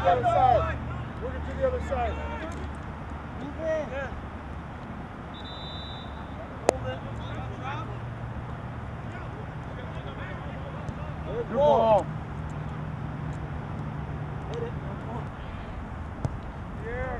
the other side. Work it to the other side. Move in. Hold it. Good ball. Hit it. Yeah.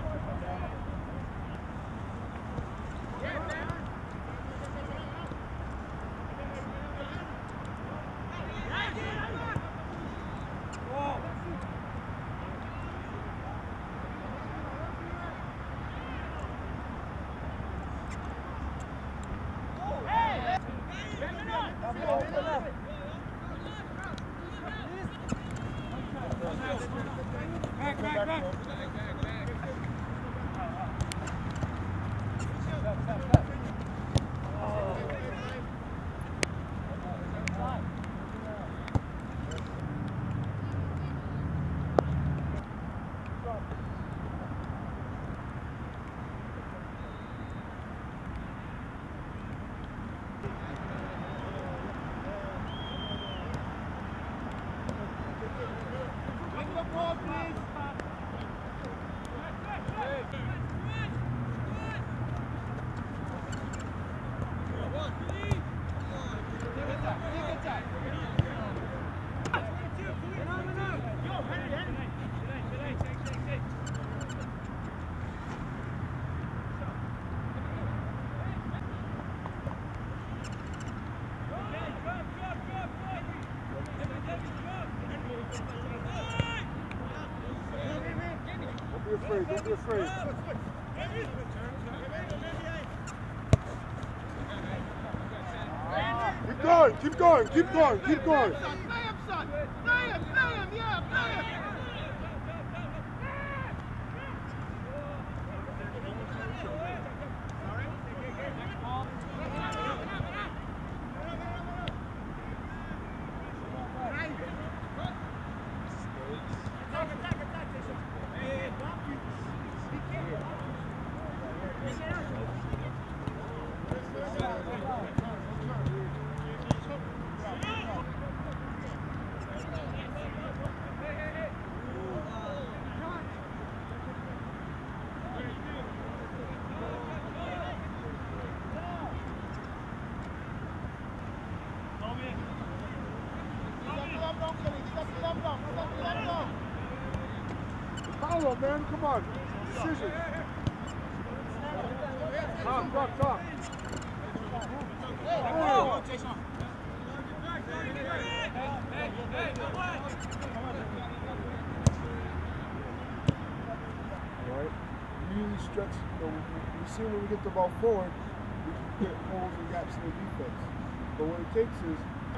Don't be afraid. Keep going, keep going, keep going, keep going. Play him, son. Play him, yeah, play him. Paulo, man, come on. Decision. Talk. Alright. We usually stretch, we see when we get the ball forward, we can get holes and gaps in the defense. But what it takes is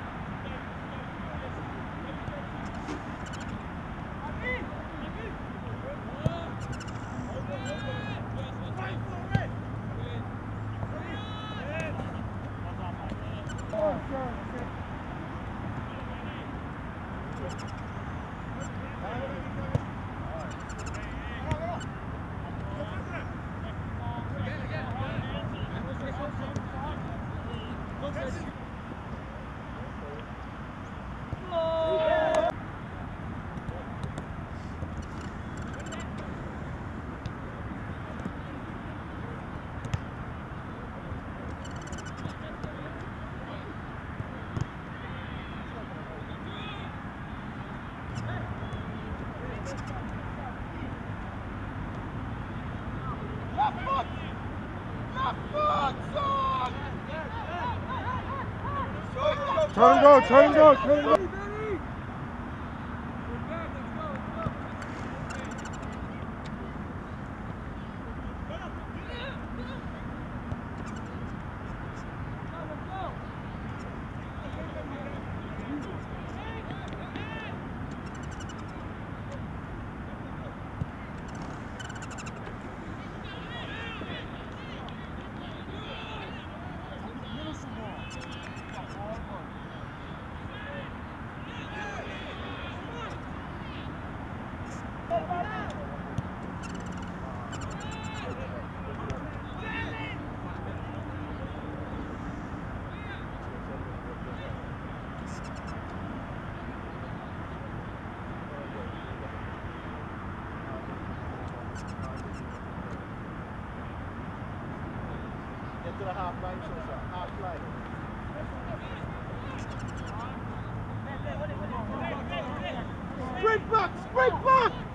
turn and go. to the half line, so half line. Sprint back! Sprint back!